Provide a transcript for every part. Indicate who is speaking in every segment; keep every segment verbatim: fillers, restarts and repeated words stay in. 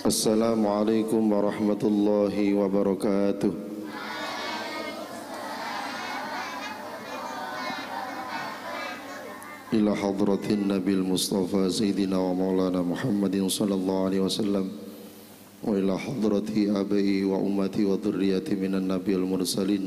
Speaker 1: Assalamualaikum warahmatullahi wabarakatuh. Ila hadratin Nabil Mustafa Sayyidina wa Maulana Muhammadin sallallahu alaihi wasallam wa ila hadrati abai wa ummati wa dhurriyyati minan nabiyil mursalin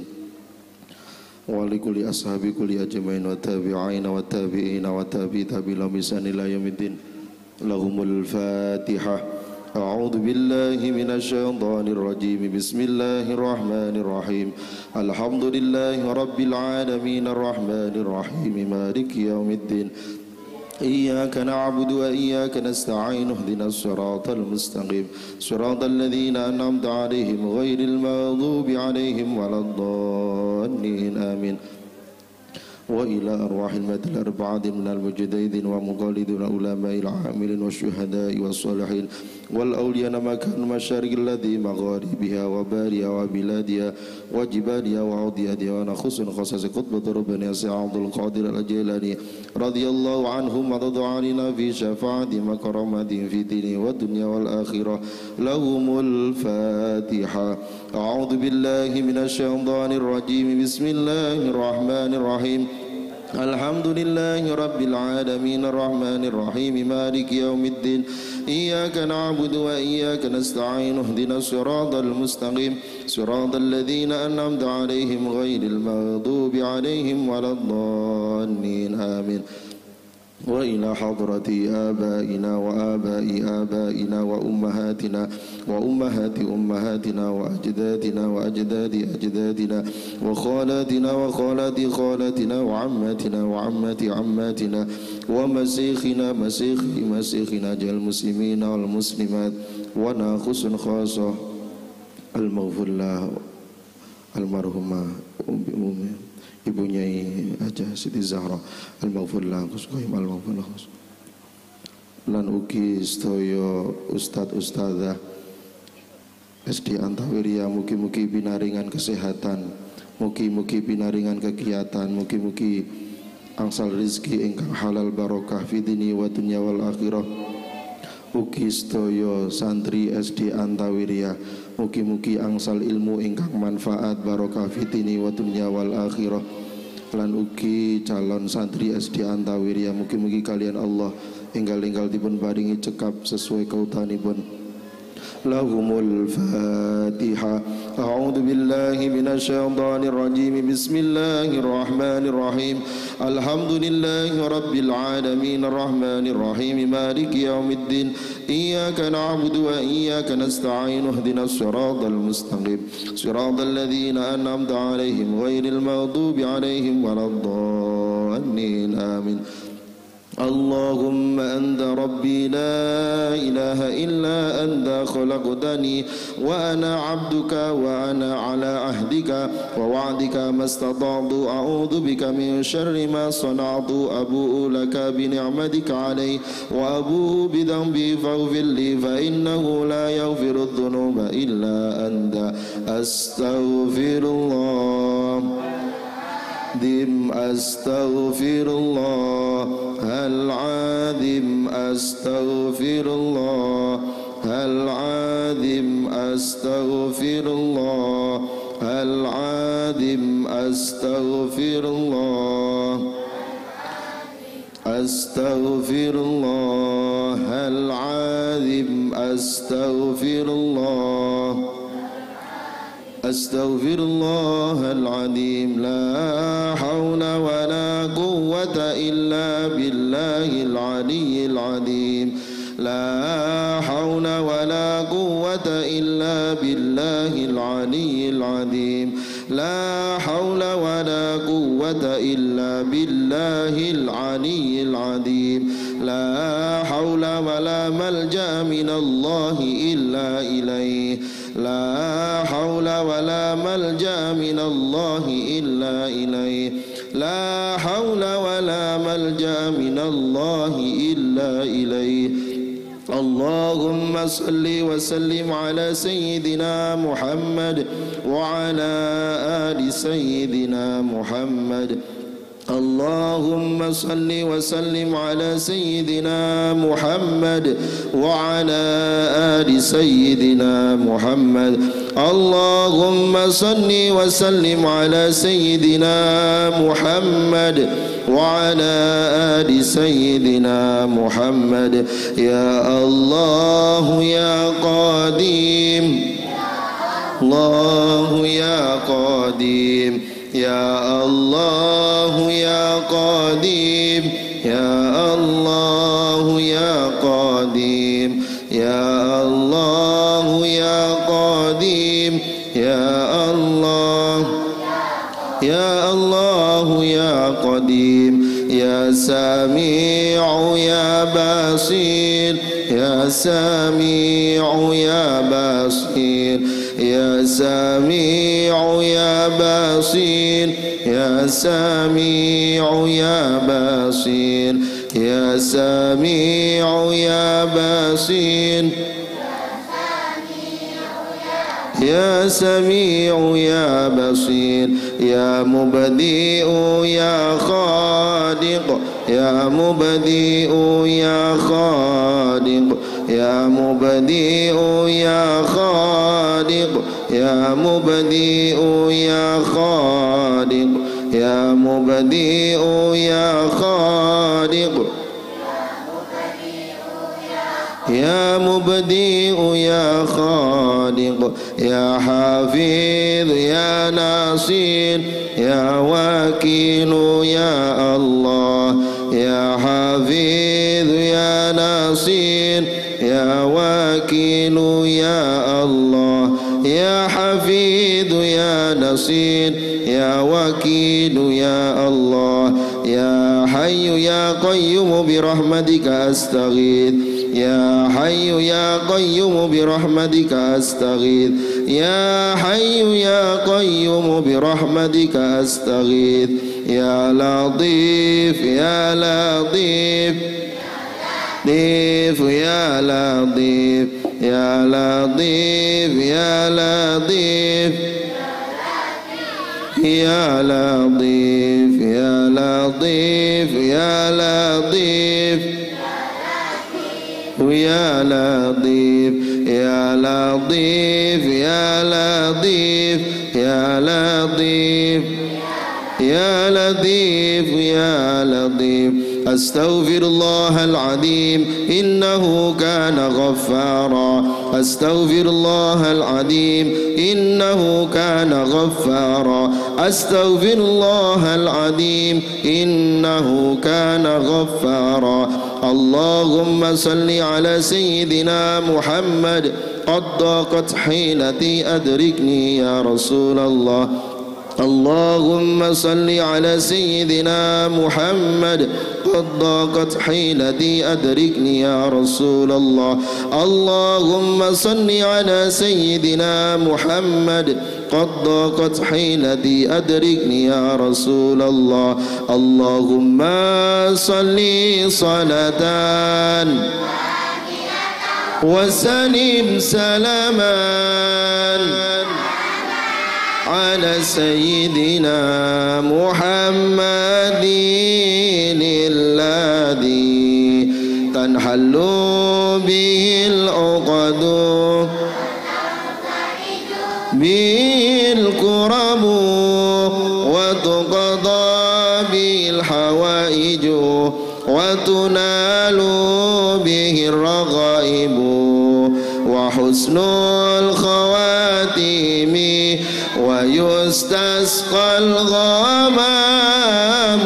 Speaker 1: wa li kulli ashabi kulli ajmain wa tabi'ina wa tabi'ina wa tabi'i tabi'il bisan ila yaumiddin. Lahumul Fatihah. A'udzu billahi minasy syaithanir rajim. Bismillahirrahmanirrahim. Alhamdulillahi rabbil alamin arrahmanir rahim maliki yaumiddin. Iyyaka na'budu wa iyyaka nasta'in ihdinas siratal mustaqim siratal ladzina an'amta 'alaihim ghairil maghdubi 'alaihim waladdallin amin. Wa ila arwahil matil arba'ati minal mujtahidin wa muqallidin ulama'il 'amilin wasyuhada'i wassalihin wal awliya makan masyariqil ladzi magharibiha wa bariha wa biladiha wa jibaliha wa udiyadiha wa nakhusun khasas qutbat rabbana Abdul Qadir al-Jilani radhiyallahu anhum wa radha'alina fi syafa'ati makaramatin fi dini wa dunya wal akhirah. Lahumul Fatiha. A'udzu billahi minasy syaithanir rajim. Bismillahirrahmanirrahim. Alhamdulillahi rabbil alamin arrahmanir rahim maliki yaumiddin. Iyyaka na'budu wa iyyaka nasta'in ihdinas siratal mustaqim siratal ladzina an'amta 'alaihim ghairil maghdubi 'alaihim waladdallin amin. Wa ila hadrati abaina wa abai abaina wa ummahatina wa ummahati ummahatina wa ajdadina wa ajdadi ajdadina wa khalatina wa khalati khalatina wa ammatina wa ammati ammatina wa masikhina masikhi masikhina jal muslimina wal muslimat wa nakhusun khasa al-maghfurlah al-marhumah ummi ummi ibunya Haja Siti Zahra al-maghfurlah kusukaim al-maghfurlah lan ugi sedaya ustad ustadzah S D Antawiria mugi-mugi pinaringan kesehatan, mugi-mugi pinaringan kegiatan, mugi-mugi angsal rezeki ingkang halal barokah fi dini wa dunya wal akhirah. Ugi sedaya santri S D Antawiria mugi-mugi angsal ilmu ingkang manfaat barokah fi dini wa dunya wal akhirah. Lan ugi calon santri S D Antawiria mugi-mugi kalian Allah enggal-enggal dipun paringi cekap sesuai kautanipun. Lahumul Fatiha. A'udzu billahi minasy syaithanir rajim. Bismillahirrahmanirrahim. Alhamdulillahi rabbil alamin arrahmanir rahim maliki yaumiddin. Iyyaka na'budu wa iyyaka nasta'in ihdinas siratal mustaqim siratal ladzina an'amta 'alaihim ghairil maghdubi 'alaihim waladdallin amin. Allahumma anta rabbi la ilaha illa anta khalaqtani wa ana 'abduka wa ana 'ala ahdika wa wa'dika mastata'tu a'udzu bika min syarri ma sana'tu abu'u laka bi ni'matika 'alayya wa abu'u bi dhanbi faghfir li fa innahu la yaghfiru dhunuba illa anta astaghfirullah dim astaghfirullah al-azim astaghfirullah al-azim astaghfirullah al-azim astaghfirullah astaghfirullah al-azim astaghfirullah Astaghfirullahal azim. La hawla wa la quwwata illa billahil aliyyil azim. La hawla wa la quwwata illa billahil aliyyil azim. La hawla wa la quwwata illa billahil aliyyil azim. La hawla wa la malja minallahi illa ilayh. La hawla wa la malja minallahi illa ilayh. La hawla wa la malja minallahi illa ilayh. Allahumma salli wa sallim ala sayyidina Muhammad wa ala ali sayyidina Muhammad. اللهم صل وسلم على سيدنا محمد وعلى آل سيدنا محمد. اللهم صل وسلم على سيدنا محمد وعلى آل سيدنا محمد. يا الله يا قديم، الله يا قديم، يا الله يا قديم، يا الله يا قديم، يا الله يا قديم، يا الله يا الله يا قديم، يا سميع يا بصير، يا سميع يا بصير، يا سميع يا بصير، يا سميع يا بصير، يا سميع يا بصير، يا سميع يا بصير، يا مبدئ يا خالق، يا مبدئ يا خالق، يا مبدئ يا خالق، يا مبدئ يا خالق، يا مبدئ يا خالق، يا مبدئ يا خالق، يا حفيظ يا نصير، يا وكيل يا الله، يا حفيظ يا نصير، يا وكيل يا الله، يا حفيظ يا نصير، يا وكيل يا الله، يا حي يا قيوم برحمتك أستغيث، يا حي يا قيوم برحمتك أستغيث، يا حي يا قيوم برحمتك أستغيث، يا لطيف يا لطيف لطيف يا لطيف يا لطيف يا لطيف يا لطيف يا لطيف يا لطيف يا لطيف يا لطيف يا لطيف يا لطيف يا لطيف يا لطيف. أستغفر الله العظيم إنه كان غفارا، أستغفر الله العظيم إنه كان غفارا، أستغفر الله العظيم إنه كان غفارا. اللهم صل على سيدنا محمد. قد ضاقت حيلتي أدركني يا رسول الله. اللهم صل على سيدنا محمد. قد ضاقت حيلتي أدركني يا رسول الله. اللهم صل على سيدنا محمد. قد ضاقت حيلتي أدركني يا رسول الله. اللهم صل صلاة وسلم سلاما على سيدنا محمد الذي تنحل به العقد به الكرب وتقضى به الحوائج وتنال به الرغائب وحسن الخواتيم ويستسقى الغمام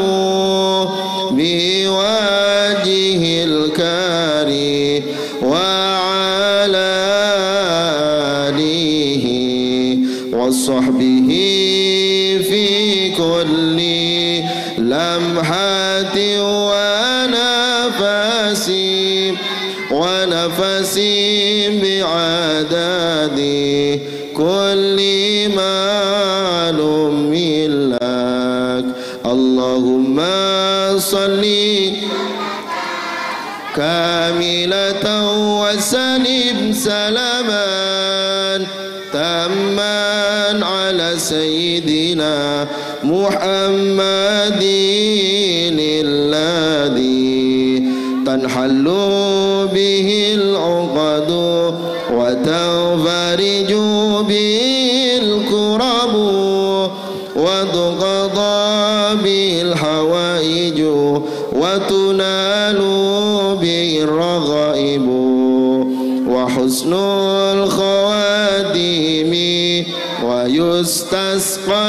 Speaker 1: بوجه الكريم وعلى آله وصحبه في كل لمحة ونفس ونفس بعدد كل معلوم لك. اللهم صل كاملة وسلم سلاما تاما على سيدنا محمد تنحل به العقد وتنفرج به الكرب وتقضى به الحوائج وتنال به الرغائب وحسن الخواتيم ويستسقى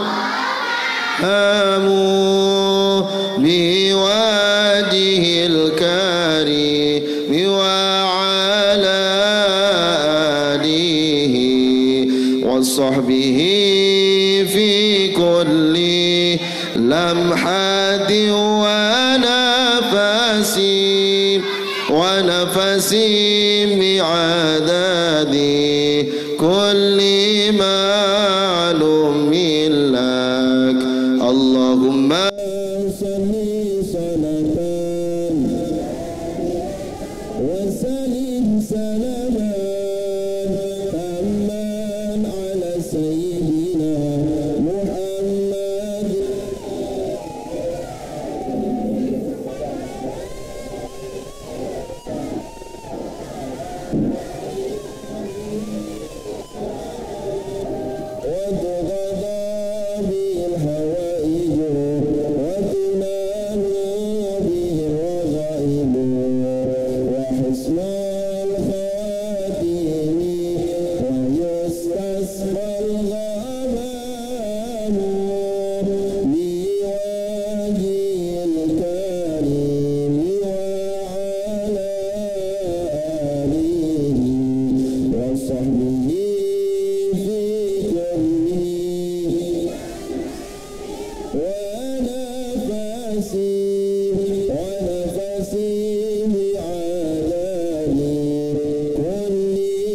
Speaker 1: الهام بوجه الكريم وعلى آله وصحبه في كل لمحة ونفس ونفس بعدد كل معلوم لك. اللهم صل صلاة وسلم سلاما تاما على سيدنا محمد وتغضى بالحوائج وتنال به الرغائب وحسن الخواتيم ويستسقى الغمام بوجه الكريم وعلى آله وصحبه في كل ونفس ونفس بعدد كل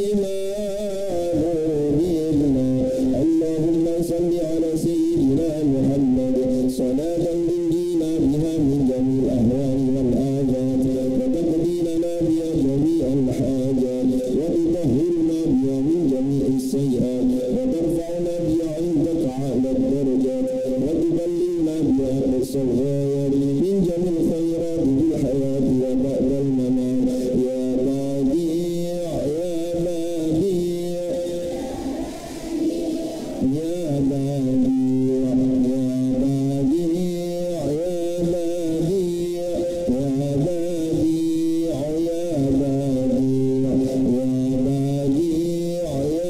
Speaker 1: معبود لك. اللهم صل على سيدنا محمد صلاة تنجينا بها من جميع الأهوال والآفات وتقضي لنا بها جميع الحاجات وتطهرنا بها من جميع السيئات وترفعنا بها عندك أعلى الدرجات وتبلغنا بها أقصى الغايات من جميع الخيرات في الحياة وبعد الممات. يا بديع يا بديع يا بديع يا بديع يا بديع يا بديع يا بديع يا بديع يا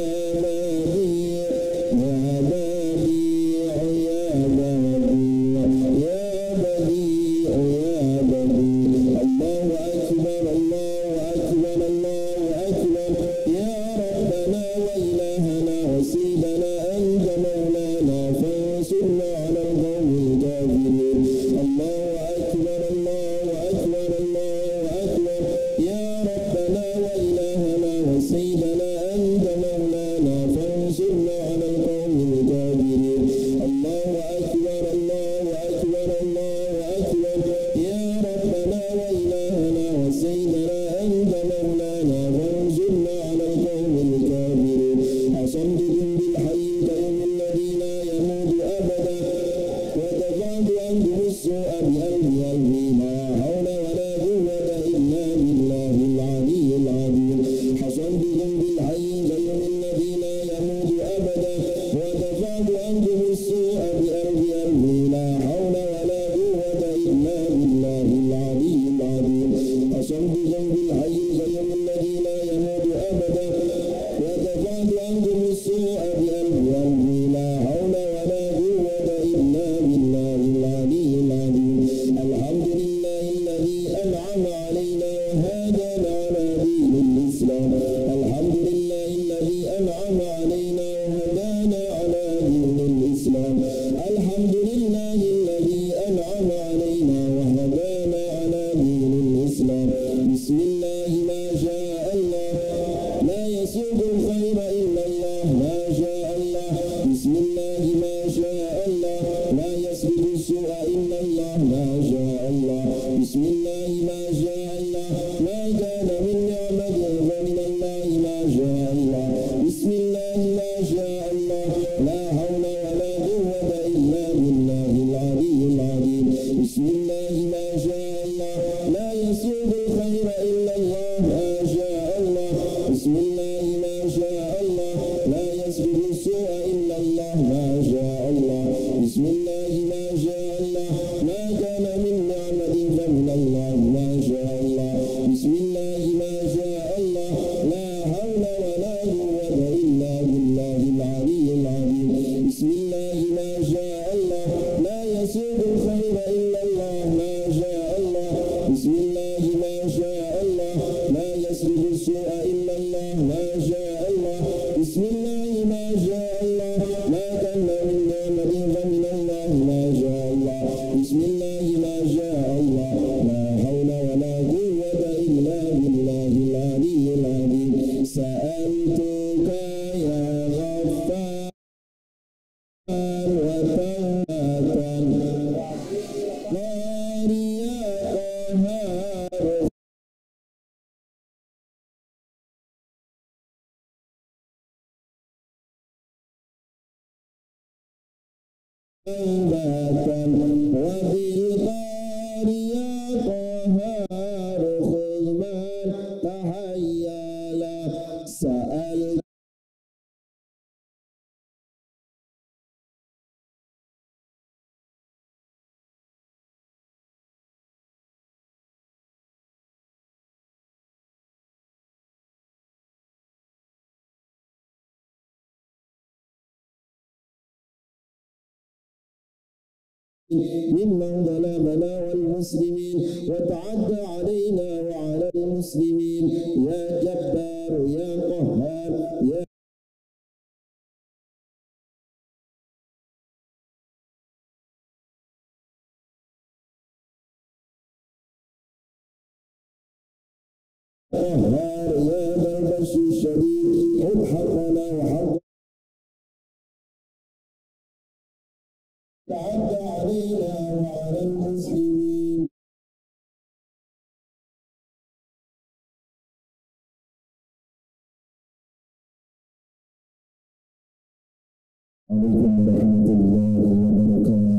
Speaker 1: بديع يا بديع يا بديع يا بديع. الله أكبر الله أكبر الله أكبر. يا ربنا وإلهنا وسيدنا أنت مولانا فانصرنا على القوم الكافرين. الله أكبر الله أكبر الله أكبر. يا ربنا وإلهنا وسيدنا أنت مولانا فانصرنا على القوم الكافرين. الله أكبر الله أكبر الله أكبر. يا ربنا وإلهنا وسيدنا أنت مولانا فانصرنا على القوم الكافرين. أصمتكم بالحي القيوم الذي لا يموت أبدا ودفعت عنكم السوء بقلبي قلبي لا حول ولا قوة إلا بالله العلي العظيم. حصنتكم بالحي القيوم الذي لا يموت أبدا ودفعت عنكم السوء بقلبي قلبي لا حول ولا قوة إلا بالله العلي العظيم. حصنتكم بالحي القيوم الذي لا يموت أبدا ودفعت عنكم السوء بقلبي قلبي لا حول ولا قوة إلا بالله العلي العظيم. الحمد لله الذي أنعم علينا وهدانا على دين الإسلام. الحمد لله الذي أنعم علينا وهدانا على دين الإسلام. الحمد لله الذي أنعم علينا وهدانا على دين الإسلام. بسم الله ما شاء الله لا يسوق الخير إلا الله ما شاء الله. بسم الله ما شاء الله لا يسبق السوء إلا الله ما شاء الله. بسم الله ما شاء الله ما كان ما شاء الله لا يسرد السوء إلا الله ما شاء الله بسم الله ما شاء الله ما كان من نعمة فمن الله ما شاء الله بسم الله ما شاء الله لا حول ولا قوة إلا بالله العلي العظيم سألتك يا غفار وتوبة نار يا قهار وبالغار يا قهار خذ من تحيا له سألت ممن ظلمنا والمسلمين وتعدى علينا وعلى المسلمين يا جبار يا قهار يا قهار يا ذا البطش الشديد خذ حقنا وحق تعدى علينا وعلى المسلمين عليكم ورحمة الله وبركاته.